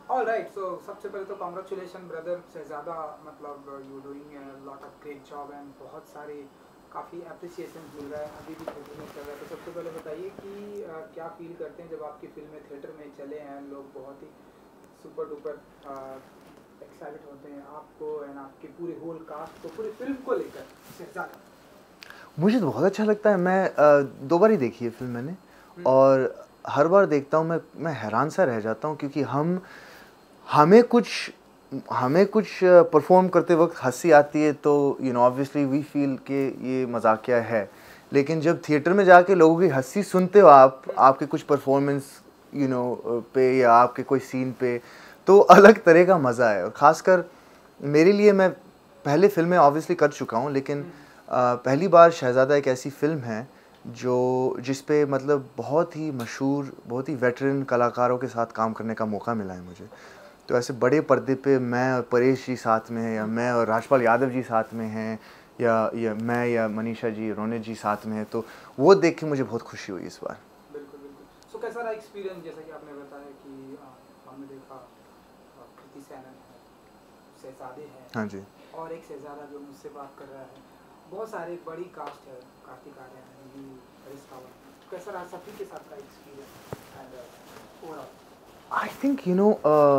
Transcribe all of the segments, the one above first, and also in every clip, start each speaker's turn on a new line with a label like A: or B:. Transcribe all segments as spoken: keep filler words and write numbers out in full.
A: Alright, सो सबसे पहले तो कॉन्ग्रेचुलेशन ब्रदर, शहजादा, मतलब you doing lot of great job and बहुत सारे काफ़ी अप्रिसिएशन मिल रहा है, अभी भी थिएटर में चल रहा है। तो सबसे पहले बताइए कि uh, क्या फील करते हैं जब आपकी फिल्में थिएटर में चले हैं, लोग बहुत ही सुपर डुपर एक्साइटेड होते हैं आपको एंड आपके पूरे होल कास्ट को, पूरी फिल्म को लेकर। शहजादा,
B: मुझे तो बहुत अच्छा लगता है। मैं अ, दो बार ही देखी है फिल्म मैंने,
A: हम्म,
B: और हर बार देखता हूँ मैं मैं हैरान सा रह जाता हूँ, क्योंकि हम हमें कुछ हमें कुछ परफॉर्म करते वक्त हंसी आती है तो you know obviously we feel कि ये मजाकिया है। लेकिन जब थिएटर में जाके लोगों की हंसी सुनते हो आप, आपके कुछ परफॉर्मेंस यू नो पे या आपके कोई सीन पे, तो अलग तरह का मज़ा है। और ख़ासकर मेरे लिए, मैं पहले फिल्में ऑब्वियसली कर चुका हूँ, लेकिन अ, पहली बार शहज़ादा एक ऐसी फ़िल्म है जो जिस पे मतलब बहुत ही मशहूर, बहुत ही वेटरन कलाकारों के साथ काम करने का मौका मिला है मुझे। तो ऐसे बड़े पर्दे पे मैं और परेश जी साथ में हैं, या मैं और राजपाल यादव जी साथ में हैं, या या मैं या मनीषा जी, रोनित जी साथ में हैं, तो वो देख के मुझे बहुत खुशी हुई इस बार।
A: बिल्कुल बिल्कुल। सो कैसा रहा एक्सपीरियंस, जैसा कि आपने बताया कि uh, हमने देखा uh, कृति सैनन है, शहजादे हैं,
B: हाँ जी।
A: और एक शहजादा जो मुझसे बात कर रहा है, बहुत सारे बड़ी कास्ट है, कार्तिक आर्यन है, यू, हरीश रावत। कैसा रहा सभी के साथ का experience and overall?
B: I think you know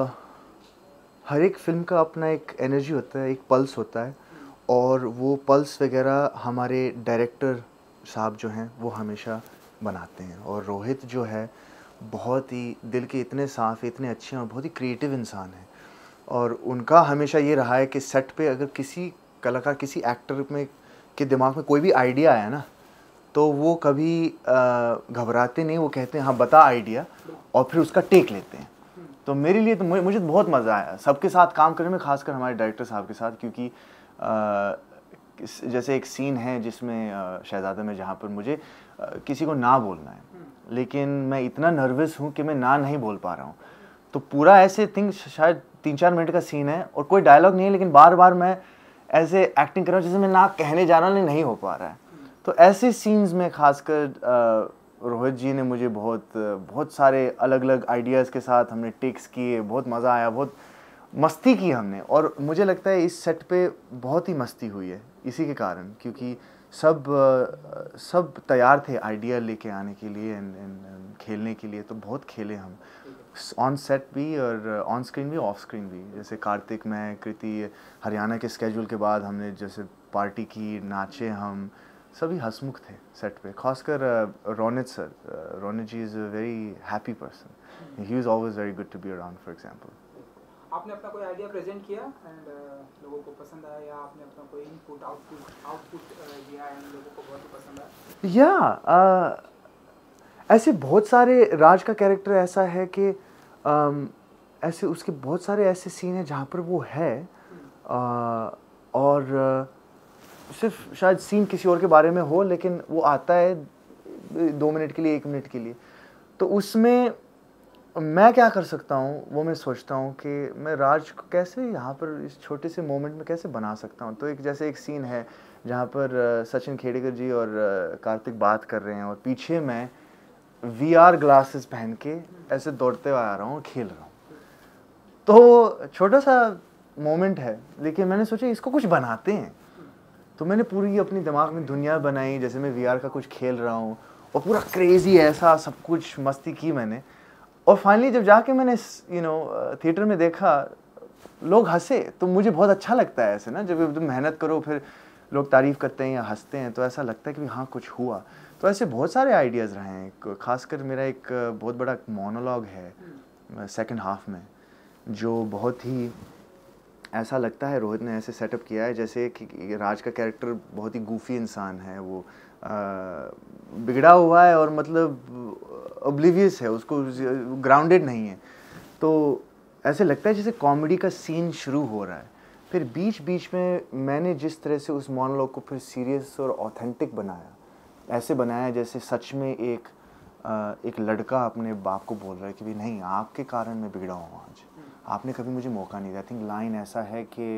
B: हर एक फिल्म का अपना एक एनर्जी होता है, एक पल्स होता है, और वो पल्स वगैरह हमारे डायरेक्टर साहब जो हैं वो हमेशा बनाते हैं। और रोहित जो है, बहुत ही दिल के इतने साफ़, इतने अच्छे हैं और बहुत ही क्रिएटिव इंसान हैं। और उनका हमेशा ये रहा है कि सेट पे अगर किसी कलाकार, किसी एक्टर में के दिमाग में कोई भी आइडिया आया ना, तो वो कभी अ, घबराते नहीं, वो कहते हैं हाँ बता आइडिया, और फिर उसका टेक लेते हैं। तो मेरे लिए तो मुझे मुझे तो बहुत मज़ा आया सबके साथ काम करने में, खासकर हमारे डायरेक्टर साहब के साथ, क्योंकि अ, जैसे एक सीन है जिसमें अ, शहजादा में, जहाँ पर मुझे अ, किसी को ना बोलना है, लेकिन मैं इतना नर्वस हूँ कि मैं ना नहीं बोल पा रहा हूँ। तो पूरा ऐसे थिंक शायद तीन चार मिनट का सीन है और कोई डायलॉग नहीं है, लेकिन बार बार मैं ऐसे एक्टिंग कर रहा हूँ जैसे मैं ना कहने जा रहा हूँ, लेकिन नहीं हो पा रहा है। तो ऐसे सीन्स में खासकर रोहित जी ने मुझे बहुत बहुत सारे अलग अलग आइडियाज़ के साथ हमने टेक्स किए, बहुत मज़ा आया, बहुत मस्ती की हमने। और मुझे लगता है इस सेट पे बहुत ही मस्ती हुई है इसी के कारण, क्योंकि सब अ, सब तैयार थे आइडिया लेके आने के लिए एंड एंड खेलने के लिए। तो बहुत खेले हम, ऑन सेट भी और ऑन स्क्रीन भी, ऑफ स्क्रीन भी। जैसे कार्तिक, मैं, कृति, हरियाणा के स्केड्यूल के बाद हमने जैसे पार्टी की, नाचे हम, सभी हंसमुख थे सेट पे। खासकर Ronit sir, Ronit ji is a very happy person, he is always very good to be around for example.
A: आपने अपना कोई आइडिया प्रेजेंट किया एंड लोगों को पसंद आया, या आपने अपना कोई इनपुट आउटपुट आउटपुट दिया एंड लोगों को बहुत ही पसंद आया?
B: या yeah, uh, ऐसे बहुत सारे, राज का कैरेक्टर ऐसा है कि um, ऐसे उसके बहुत सारे ऐसे सीन हैं जहाँ पर वो है, uh, और uh, सिर्फ शायद सीन किसी और के बारे में हो, लेकिन वो आता है दो मिनट के लिए, एक मिनट के लिए। तो उसमें मैं क्या कर सकता हूँ, वो मैं सोचता हूँ कि मैं राज को कैसे यहाँ पर इस छोटे से मोमेंट में कैसे बना सकता हूँ। तो एक जैसे एक सीन है जहाँ पर uh, सचिन खेड़ेकर जी और uh, कार्तिक बात कर रहे हैं, और पीछे मैं वी आर ग्लासेस पहन के ऐसे दौड़ते हुए आ रहा हूँ, खेल रहा हूँ। तो छोटा सा मोमेंट है, लेकिन मैंने सोचा इसको कुछ बनाते हैं। तो मैंने पूरी अपनी दिमाग में दुनिया बनाई, जैसे मैं वी आर का कुछ खेल रहा हूँ, और पूरा क्रेजी ऐसा सब कुछ मस्ती की मैंने। और फाइनली जब जाके मैंने यू नो थिएटर में देखा, लोग हंसे, तो मुझे बहुत अच्छा लगता है ऐसे ना, जब तुम मेहनत करो फिर लोग तारीफ़ करते हैं या हंसते हैं, तो ऐसा लगता है कि हाँ कुछ हुआ। तो ऐसे बहुत सारे आइडियाज़ रहे हैं। खासकर मेरा एक बहुत बड़ा मोनोलॉग है सेकंड हाफ में, जो बहुत ही ऐसा लगता है रोहित ने ऐसे सेटअप किया है जैसे कि राज का कैरेक्टर बहुत ही गूफी इंसान है, वो आ, बिगड़ा हुआ है और मतलब ऑब्लिवियस है, उसको ग्राउंडेड नहीं है। तो ऐसे लगता है जैसे कॉमेडी का सीन शुरू हो रहा है, फिर बीच बीच में मैंने जिस तरह से उस मोनोलॉग को फिर सीरियस और ऑथेंटिक बनाया, ऐसे बनाया जैसे सच में एक आ, एक लड़का अपने बाप को बोल रहा है कि भी नहीं, आपके कारण मैं बिगड़ा हूँ आज, आपने कभी मुझे मौका नहीं दिया। आई थिंक लाइन ऐसा है कि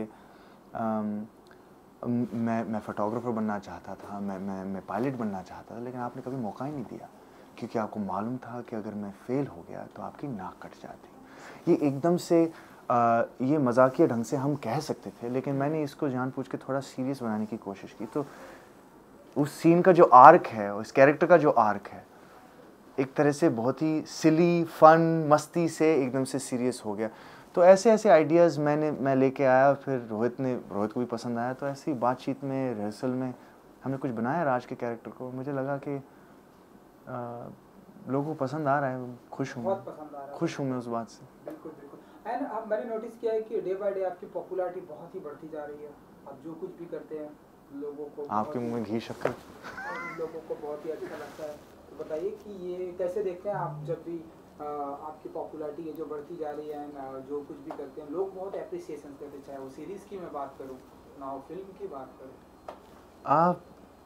B: मैं मैं फ़ोटोग्राफ़र बनना चाहता था, मैं मैं मैं पायलट बनना चाहता था, लेकिन आपने कभी मौका ही नहीं दिया, क्योंकि आपको मालूम था कि अगर मैं फ़ेल हो गया तो आपकी नाक कट जाती। ये एकदम से आ, ये मजाकिया ढंग से हम कह सकते थे, लेकिन मैंने इसको जानबूझ के थोड़ा सीरियस बनाने की कोशिश की। तो उस सीन का जो आर्क है, उस कैरेक्टर का जो आर्क है, एक तरह से बहुत ही सिली फन मस्ती से एकदम से सीरियस हो गया। तो ऐसे ऐसे आइडियाज़ मैंने मैं लेके आया, फिर रोहित ने रोहित को भी पसंद आया। तो ऐसी बातचीत में, रिहर्सल में हमने कुछ बनाया राज के कैरेक्टर को। मुझे लगा कि आ, लोगों को पसंद आ रहा है, खुश हूँ,
A: बहुत पसंद आ रहा है,
B: खुश हूँ मैं उस बात से।
A: बिल्कुल बिल्कुल। एंड अब मैंने नोटिस किया है कि डे बाय डे आपकी पॉपुलैरिटी बहुत ही बढ़ती जा रही है। आप जो कुछ भी करते हैं लोगों को,
B: आपके मुंह में घी शक्कर,
A: लोगों को बहुत ही अच्छा लगता है। तो बताइए कि ये कैसे देखते हैं आप, जब भी आ, आपकी पॉपुलैरिटी है जो बढ़ती जा रही है, ना जो कुछ भी करते हैं लोग बहुत अप्रिसिएशन करते हैं, चाहे वो सीरीज़ की मैं बात करूँ ना वो फिल्म की बात करूँ।
B: आप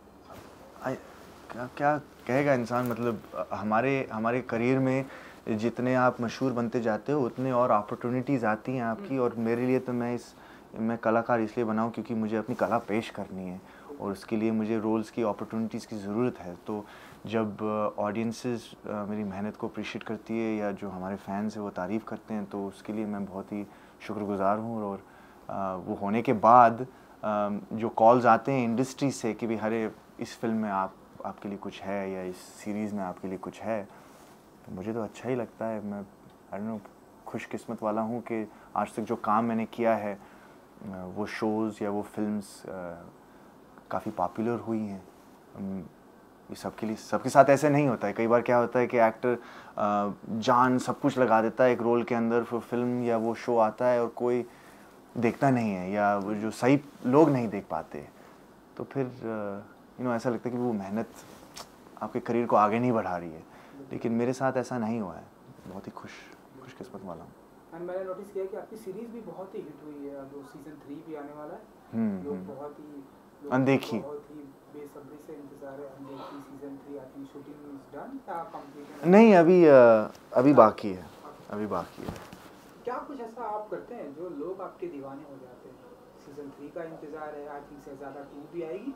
B: क्या क्या कहेगा इंसान। मतलब हमारे हमारे करियर में जितने आप मशहूर बनते जाते हो उतने और अपॉर्चुनिटीज़ आती हैं आपकी। और मेरे लिए तो मैं इस मैं कलाकार इसलिए बनाऊँ क्योंकि मुझे अपनी कला पेश करनी है, और उसके लिए मुझे रोल्स की अपॉर्चुनिटीज़ की ज़रूरत है। तो जब ऑडियंसेस मेरी मेहनत को अप्रिशिएट करती है या जो हमारे फैंस हैं वो तारीफ़ करते हैं, तो उसके लिए मैं बहुत ही शुक्रगुज़ार हूँ। और आ, वो होने के बाद आ, जो कॉल्स आते हैं इंडस्ट्री से कि भाई हरे इस फिल्म में आप आपके लिए कुछ है या इस सीरीज़ में आपके लिए कुछ है, तो मुझे तो अच्छा ही लगता है। मैं आई डोंट नो खुशकिस्मत वाला हूँ कि आज तक जो काम मैंने किया है वो शोज़ या वो फिल्म्स काफ़ी पॉपुलर हुई हैं। ये सबके लिए सबके साथ ऐसे नहीं होता है। कई बार क्या होता है कि एक्टर जान सब कुछ लगा देता है एक रोल के अंदर, फिर फिल्म या वो शो आता है और कोई देखता नहीं है या वो जो सही लोग नहीं देख पाते, तो फिर यू नो ऐसा लगता है कि वो मेहनत आपके करियर को आगे नहीं बढ़ा रही है। लेकिन मेरे साथ ऐसा नहीं हुआ है, बहुत ही खुश खुशकिस्मत वाला हूँ।
A: एंड मैंने नोटिस किया कि आपकी सीरीज़ भी बहुत ही हिट हुई है, अब सीजन थ्री भी आने वाला है। लोग बहुत ही
B: अनदेखी
A: बहुत ही बेसब्री से इंतजार है। Undekhi season three I think shooting is done या कंप्लीट?
B: नहीं, अभी अभी बाकी है, अभी बाकी है।
A: क्या कुछ ऐसा आप करते हैं जो लोग आपके दीवाने हो जाते हैं? सीजन थ्री का इंतजार है, आई थिंक शहजादा टू भी आएगी।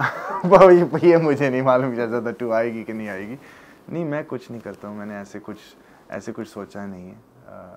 B: ये मुझे नहीं मालूम शहजादा टू आएगी कि नहीं आएगी। नहीं, मैं कुछ नहीं करता हूँ, मैंने ऐसे कुछ ऐसे कुछ सोचा नहीं है।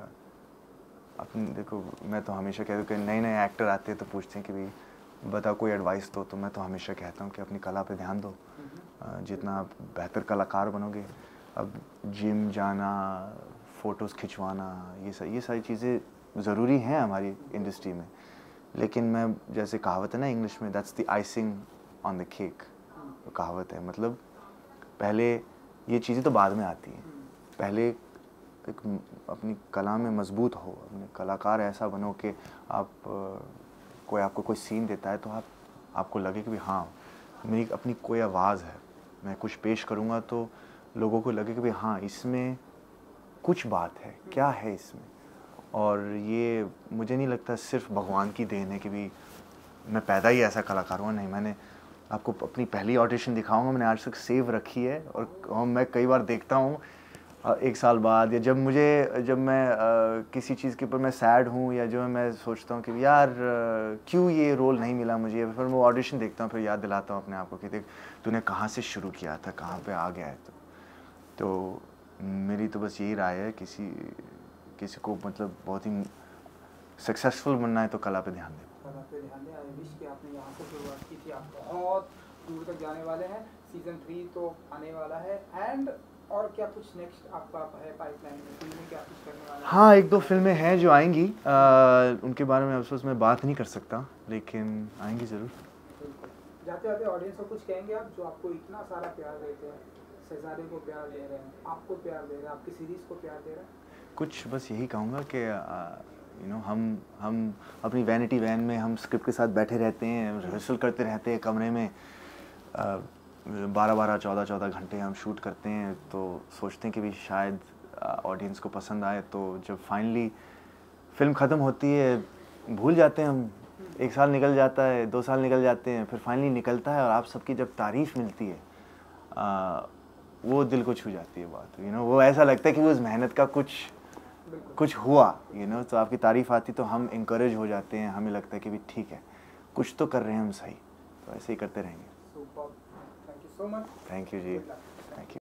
B: अपने देखो, मैं तो हमेशा कहता हूँ कि नए नए एक्टर आते हैं तो पूछते हैं कि भाई बताओ कोई एडवाइस दो, तो मैं तो हमेशा कहता हूँ कि अपनी कला पे ध्यान दो। जितना आप बेहतर कलाकार बनोगे, अब जिम जाना, फ़ोटोज़ खिंचवाना, ये सब ये सारी चीज़ें ज़रूरी हैं हमारी इंडस्ट्री में। लेकिन मैं, जैसे कहावत है ना इंग्लिश में, that's the icing on the cake, कहावत है। मतलब पहले ये चीज़ें तो बाद में आती हैं, पहले एक अपनी कला में मजबूत हो, अपने कलाकार ऐसा बनो कि आप कोई आपको कोई सीन देता है तो आप आपको लगे कि भाई हाँ मेरी अपनी कोई आवाज़ है, मैं कुछ पेश करूँगा तो लोगों को लगे कि भाई हाँ इसमें कुछ बात है, क्या है इसमें। और ये मुझे नहीं लगता सिर्फ भगवान की देन है कि भी मैं पैदा ही ऐसा कलाकार हुआ, नहीं। मैंने आपको अपनी पहली ऑडिशन दिखाऊंगा, मैंने आज तक सेव रखी है। और मैं कई बार देखता हूँ एक साल बाद, या जब मुझे जब मैं आ, किसी चीज़ के ऊपर मैं सैड हूँ या जो मैं सोचता हूँ कि यार क्यों ये रोल नहीं मिला मुझे, फिर मैं ऑडिशन देखता हूँ, फिर याद दिलाता हूँ अपने आप को कि देख तूने कहाँ से शुरू किया था, कहाँ पे आ गया है। तो, तो मेरी तो बस यही राय है, किसी किसी को मतलब बहुत ही सक्सेसफुल बनना है तो कला पे ध्यान दें।
A: कला पे ध्यान दें। आई विश कि आपने यहाँ से शुरुआत की थी, आप बहुत दूर तक जाने वाले हैं। सीजन थ्री तो आने वाला है। एंड और क्या कुछ नेक्स्ट आपका है पाइपलाइन में, फिल्में क्या कुछ करने वाले हैं?
B: हाँ, एक दो फिल्में हैं जो आएंगी, आ, उनके बारे में अफसोस मैं बात नहीं कर सकता, लेकिन आएंगी ज़रूर।
A: बिल्कुल। जाते जाते ऑडियंस को कुछ कहेंगे आप, जो आपको इतना सारा प्यार देते हैं, शहजादे को प्यार दे रहे हैं, आपको प्यार दे रहे हैं, आपकी सीरीज़ को प्यार दे रहे हैं? कुछ
B: बस यही कहूँगा कि यू नो हम हम अपनी वैनिटी वैन में हम स्क्रिप्ट के साथ बैठे रहते हैं, रिहर्सल करते रहते हैं कमरे में, बारह बारह चौदह चौदह घंटे हम शूट करते हैं, तो सोचते हैं कि भी शायद ऑडियंस को पसंद आए। तो जब फाइनली फिल्म ख़त्म होती है भूल जाते हैं हम, एक साल निकल जाता है, दो साल निकल जाते हैं, फिर फाइनली निकलता है और आप सबकी जब तारीफ़ मिलती है आ, वो दिल को छू जाती है बात। यू नो वो ऐसा लगता है कि वो उस मेहनत का कुछ कुछ हुआ, यू नो तो आपकी तारीफ़ आती तो हम इंकरेज हो जाते हैं, हमें लगता है कि भी ठीक है कुछ तो कर रहे हैं हम सही, तो ऐसे ही करते रहेंगे।
A: Super, thank you so much.
B: Thank you ji.